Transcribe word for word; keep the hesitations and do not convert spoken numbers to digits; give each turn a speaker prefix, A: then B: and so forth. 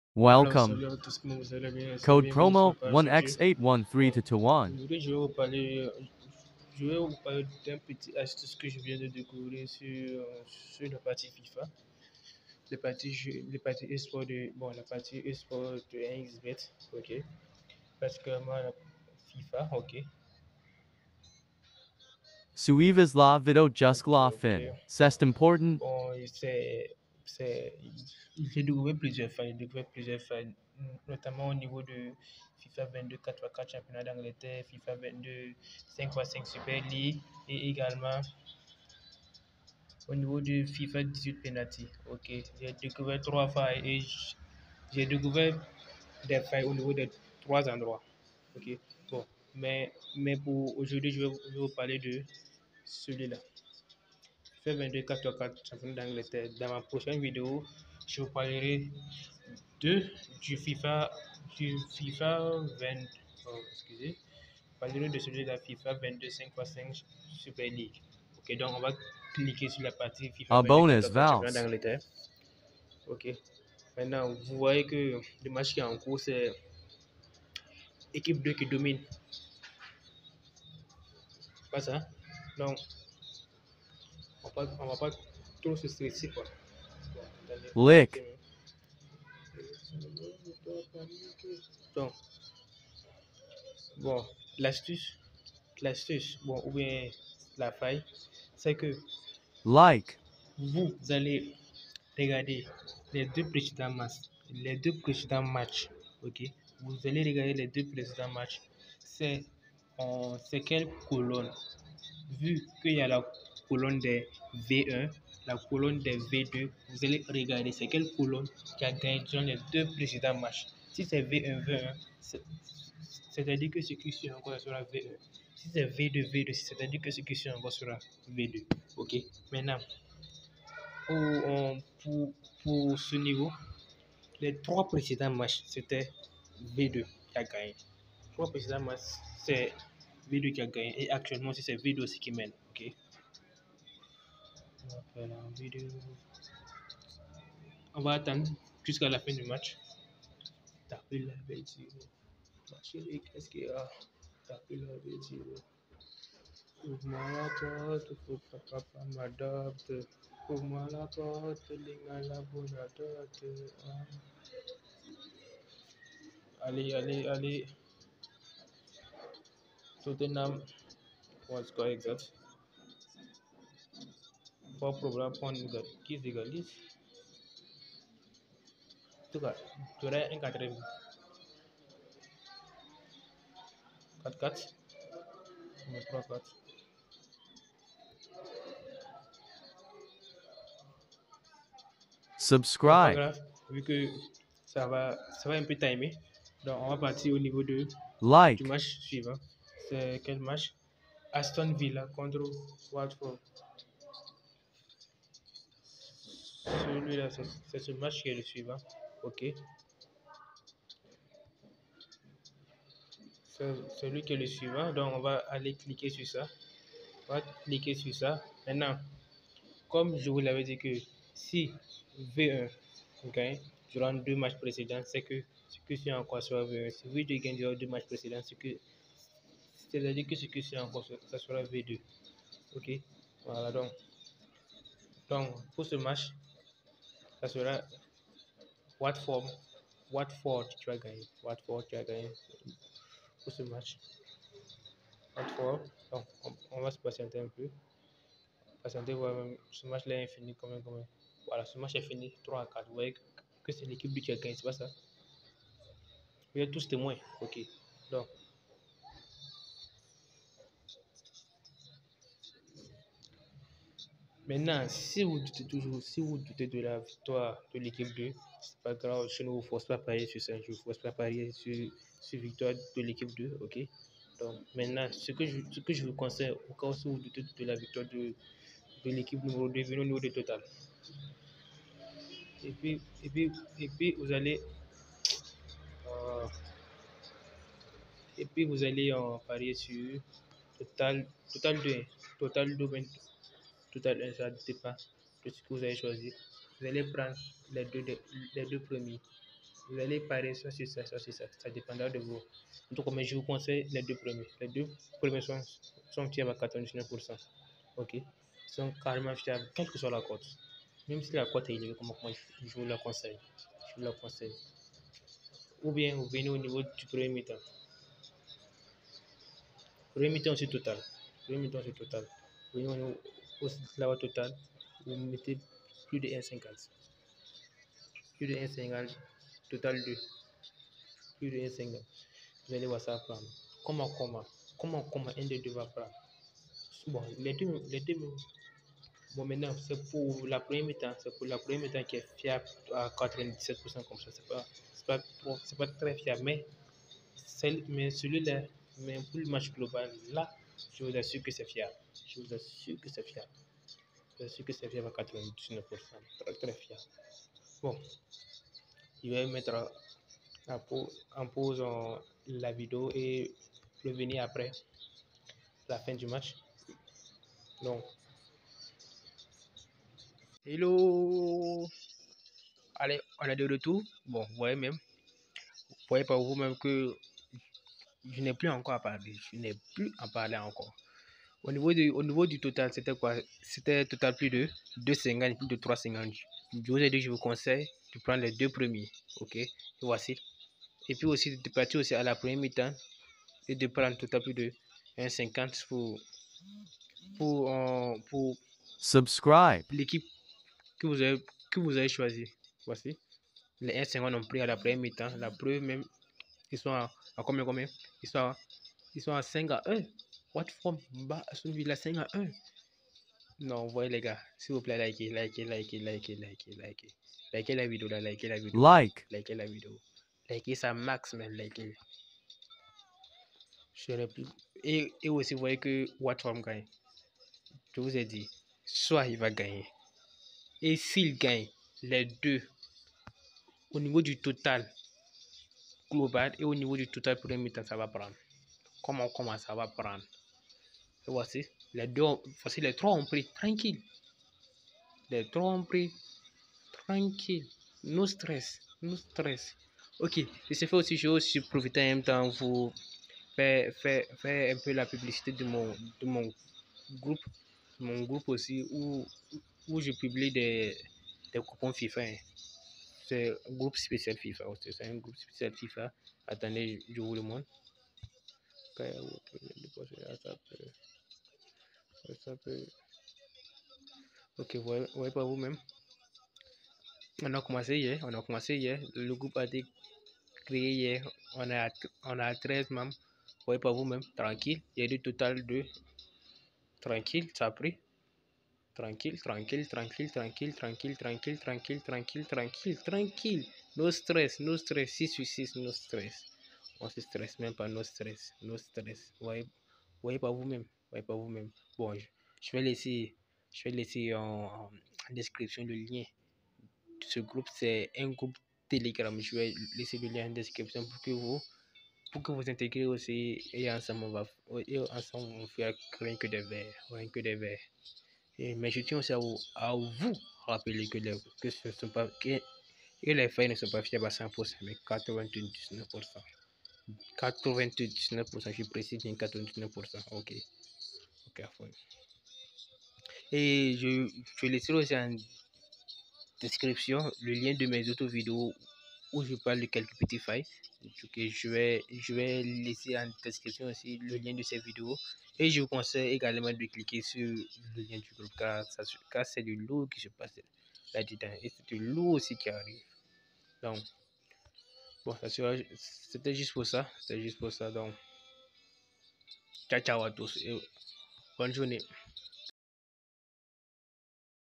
A: Alors,
B: Welcome.
A: salut à tous, comment vous allez bien? C'est
B: Code
A: bienvenue sur
B: promo
A: Page YouTube.
B: one x eight one three
A: Bon,
B: to one.
A: aujourd'hui, je vais vous parler, euh, je vais vous parler d'un petit astuce que je viens de découvrir sur, euh, sur la partie FIFA. Les parties, jeux- les parties e-sport de, bon, la partie e-sport de un x bet, ok. Particulièrement la FIFA, ok.
B: Suivez-la vidéo jusqu'à
A: Ok.
B: fin. C'est important.
A: Bon, et c'est, c'est, j'ai découvert plusieurs failles, j'ai découvert plusieurs failles, notamment au niveau de FIFA vingt-deux quatre x quatre championnat d'Angleterre, FIFA vingt-deux cinq x cinq Super League et également au niveau du FIFA dix-huit penalty. Ok, j'ai découvert trois failles et j- j'ai découvert des failles au niveau des trois endroits. Ok, bon, mais, mais pour aujourd'hui, je vais, je vais vous parler de celui-là. FIFA vingt-deux quatre x quatre championnat d'Angleterre. Dans ma prochaine vidéo, je vous parlerai de du FIFA du FIFA vingt. Oh, excusez. Je parlerai de celui de la FIFA vingt-deux cinq x cinq Super League. Ok, donc on va cliquer sur la partie FIFA
B: A
A: vingt-deux quatre
B: bonus
A: x quatre championnat
B: vals.
A: d'Angleterre. Ok. Maintenant, vous voyez que le match qui est en cours, c'est équipe deux qui domine. Pas ça? Donc, on va, on va pas trop se stresser, quoi. Bon, attendez,
B: Lick.
A: donc, bon, l'astuce, l'astuce, bon, ou bien la faille, c'est que
B: Like.
A: vous allez regarder les deux précédents matchs, les deux précédents matchs, ok? Vous allez regarder les deux précédents matchs. C'est euh, c'est quelle colonne? Vu qu'il y a la colonne des V un, la colonne des V deux, vous allez regarder c'est quelle colonne qui a gagné dans les deux précédents matchs. Si c'est V un, V un, c'est- c'est-à-dire que ce qui suit encore sera V un. Si c'est V deux, V deux, c'est-à-dire que ce qui suit encore sera V deux. Ok. Maintenant, pour, euh, pour, pour ce niveau, les trois précédents matchs, c'était V deux qui a gagné. Les trois précédents matchs, c'est V deux qui a gagné. Et actuellement, c'est V deux aussi qui mène. Ok. On va faire la vidéo. On va attendre jusqu'à la fin du match. Taper la vidéo. Ma chérie, qu'est-ce qu'il y a? Taper la vidéo. Ouvre-moi la porte, faut que papa m'adopte. Ouvre-moi la porte, lingala bonne adopte. Ah. Allez, allez, allez. Tottenham, what's going exact? Pas problème, on qui égalise. En tout cas, tu aurais un quatrième. quatre quatre. trois quatre. Bon, pas
B: Subscribe.
A: grave, vu que ça va, ça va un peu timer. Donc, on va partir au niveau de, du
B: Like.
A: match suivant. C'est quel match? Aston Villa contre Watford. Celui-là, c'est c'est ce match qui est le suivant. Ok. C'est celui qui est le suivant. Donc, on va aller cliquer sur ça. On va cliquer sur ça. Maintenant, comme je vous l'avais dit que si V un gagne durant deux matchs précédents, c'est que ce que c'est encore soit V un. Si V deux gagne durant deux matchs précédents, c'est que c'est-à-dire que ce que c'est encore ça sera V deux. Ok. Voilà donc. Donc pour ce match, ça sera Watford. Watford tu as gagné. Watford tu as gagné pour ce match. Watford. Donc on, on va se patienter un peu. Patienter voir même ce match-là est fini combien combien. Voilà, ce match est fini trois à quatre. Vous voyez que c'est l'équipe qui a gagné, c'est pas ça? Vous êtes tous témoins. Ok. Donc, maintenant, si vous doutez toujours, si vous doutez de la victoire de l'équipe deux, c'est pas grave, je ne vous force pas à parier sur ça, je ne vous force pas à parier sur, sur victoire de l'équipe deux, ok? Donc, maintenant, ce que je, ce que je vous conseille, au cas où si vous doutez de la victoire de, de l'équipe numéro deux, venez au niveau du total. Et puis, et puis, et puis vous allez, euh, et puis vous allez en parier sur total, total deux, total deux, total un, ça dépend de ce que vous avez choisi. Vous allez prendre les deux, les deux premiers. Vous allez parier soit sur ça, soit sur ça. Ça dépendra de vous. En tout cas, mais je vous conseille les deux premiers. Les deux premiers sont, sont fiables à quatre-vingt-dix-neuf pour cent. Ok? Ils sont carrément fiables, quelle que soit la cote. Même si la cote est élevée, comme moi, je, je vous la conseille. Je vous la conseille. Ou bien vous venez au niveau du premier mi-temps. Premier mi-temps, c'est total. Premier mi-temps, c'est total. Vous venez au niveau au la total, vous mettez plus de un virgule cinquante. Plus de un virgule cinquante, total deux. Plus de un virgule cinquante. Vous allez voir ça prendre. Comment, comment, comment, comment un des deux va prendre. Bon, les deux, les deux, bon, maintenant, c'est pour la première mi-temps, c'est pour la première mi-temps qui est fiable à quatre-vingt-dix-sept pour cent comme ça. C'est pas, c'est pas, trop, c'est pas très fiable, mais, mais celui-là, mais pour le match global, là, je vous assure que c'est fiable. Je vous assure que c'est fiable. Je vous assure que c'est fiable à quatre-vingt-dix-neuf pour cent. Très, très fiable. Bon, je vais mettre en pause, en pause en, la vidéo et revenir après la fin du match. Donc, hello! Allez, on est de retour. Bon, vous voyez même, vous voyez par vous-même que je n'ai plus encore à parler. Je n'ai plus à parler encore. Au niveau du, au niveau du total, c'était quoi? C'était total plus de deux virgule cinquante, plus de trois virgule cinquante. Je vous ai dit, je vous conseille de prendre les deux premiers. Ok, et voici. Et puis aussi de partir aussi à la première mi-temps et de prendre total plus de un virgule cinquante pour, pour, euh, pour
B: Subscribe.
A: l'équipe que vous avez, que vous avez choisi. Voici. Les un virgule cinquante ont pris à la première mi-temps. La preuve même, ils sont à, à combien, combien? Ils sont à, ils sont à cinq à un. Watford bat Aston Villa cinq à un. Non, vous voyez les gars, s'il vous plaît, likez, likez, likez, likez, likez, likez. Likez la vidéo là, likez la vidéo.
B: Like.
A: Likez la vidéo. Likez ça max, mais likez. Et, et aussi, vous voyez que Watford gagne. Je vous ai dit, soit il va gagner. Et s'il gagne, les deux, au niveau du total global et au niveau du total premier mi-temps, ça va prendre. Comment, comment ça va prendre? Et voici, les deux, voici les trois ont pris tranquille. Les trois ont pris tranquille. No stress, no stress. Ok, je sais faire aussi, je vais aussi profiter en même temps pour faire, faire, faire un peu la publicité de mon, de mon groupe, mon groupe aussi, où, où je publie des, des coupons FIFA. Hein. C'est un groupe spécial FIFA aussi, c'est un groupe spécial FIFA. Attendez, je vous le montre. Ok, vous voyez, voyez pas vous-même. On a commencé hier, on a commencé hier. Le groupe a été créé hier. On a, on a treize membres. Vous voyez pas vous-même, tranquille. Il y a du total de tranquille, ça a pris. Tranquille, tranquille, tranquille, tranquille, tranquille, tranquille, tranquille, tranquille, tranquille, tranquille. No stress, no stress. six sur six, no stress. On se stresse même pas, no stress, no stress. Vous voyez, vous voyez pas vous-même, vous voyez pas vous-même. Bon, je, je vais laisser, je vais laisser en, en description le lien. Ce groupe, c'est un groupe Telegram. Je vais laisser le lien en description pour que vous, pour que vous intégrez aussi et ensemble on va, et ensemble on fait rien que des verres, rien que des verres. Et, mais je tiens aussi à vous, à vous rappeler que les, que ce ne sont pas, que, et les failles ne sont pas fiables à cent pour cent, mais quatre-vingt-dix-neuf pour cent. quatre-vingt-dix-neuf pour cent, je précise bien quatre-vingt-dix-neuf pour cent. Ok. Ok, et je, je laisserai aussi en description le lien de mes autres vidéos où je parle de quelques petits failles. Okay, je vais je vais laisser en description aussi le lien de ces vidéos et je vous conseille également de cliquer sur le lien du groupe car, ça, car c'est du lourd qui se passe là-dedans et c'est du lourd aussi qui arrive. Donc bon, c'était juste pour ça, c'était juste pour ça. Donc ciao ciao à tous et bonne journée.